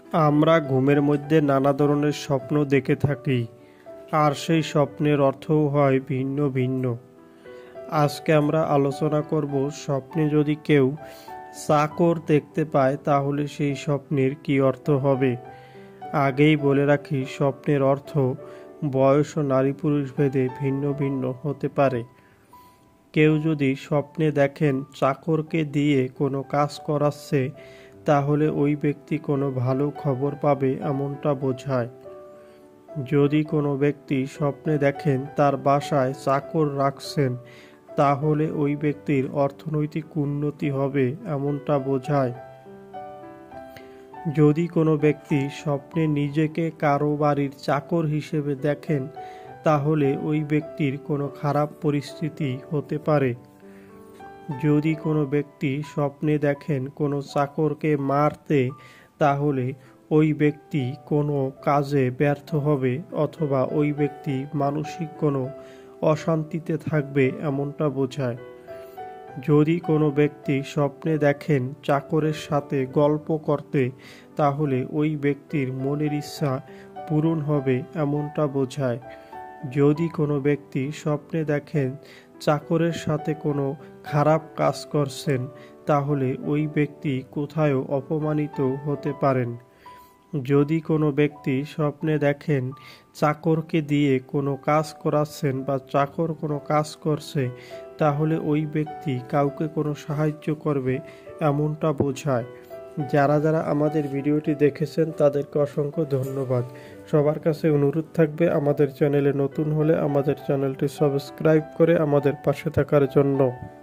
আমরা ঘুমের মধ্যে নানা ধরনের স্বপ্ন দেখে থাকি, আর সেই স্বপ্নের অর্থও হয় ভিন্ন ভিন্ন। আজকে আমরা আলোচনা করব, স্বপ্নে যদি কেউ চাকর দেখতে পায় তাহলে সেই স্বপ্নের কী অর্থ হবে। আগেই বলে রাখি, স্বপ্নের অর্থ বয়স ও নারী পুরুষ ভেদে ভিন্ন ভিন্ন হতে পারে। কেউ যদি স্বপ্নে দেখেন চাকরকে দিয়ে কোনো কাজ করাচ্ছে, তাহলে ওই ব্যক্তি কোনো ভালো খবর পাবে এমনটা বোঝায়। যদি কোনো ব্যক্তি স্বপ্নে দেখেন তার বাসায় চাকর রাখছেন, তাহলে ওই ব্যক্তির অর্থনৈতিক উন্নতি হবে এমনটা বোঝায়। যদি কোনো ব্যক্তি স্বপ্নে নিজেকে কারো বাড়ির চাকর হিসেবে দেখেন, তাহলে ওই ব্যক্তির কোনো খারাপ পরিস্থিতি হতে পারে। যদি কোনো ব্যক্তি স্বপ্নে দেখেন কোনো চাকরকে মারতে, তাহলে ওই ব্যক্তি কোনো কাজে ব্যর্থ হবে অথবা ওই ব্যক্তি মানসিক কোনো অশান্তিতে থাকবে এমনটা বোঝায়। যদি কোনো ব্যক্তি স্বপ্নে দেখেন চাকরের সাথে গল্প করতে, তাহলে ওই ব্যক্তির মনের ইচ্ছা পূরণ হবে এমনটা বোঝায়। যদি কোনো ব্যক্তি স্বপ্নে দেখেন চাকরের সাথে কোনো খারাপ কাজ করছেন, তাহলে ওই ব্যক্তি কোথাও অপমানিত হতে পারেন। যদি কোনো ব্যক্তি স্বপ্নে দেখেন চাকরকে দিয়ে কোনো কাজ করাচ্ছেন বা চাকর কোনো কাজ করছে, তাহলে ওই ব্যক্তি কাউকে কোনো সাহায্য করবে এমনটা বোঝায়। যারা যারা আমাদের ভিডিওটি দেখেছেন তাদেরকে অসংখ্য ধন্যবাদ। সবার কাছে অনুরোধ থাকবে, আমাদের চ্যানেলে নতুন হলে আমাদের চ্যানেলটি সাবস্ক্রাইব করে আমাদের পাশে থাকার জন্য।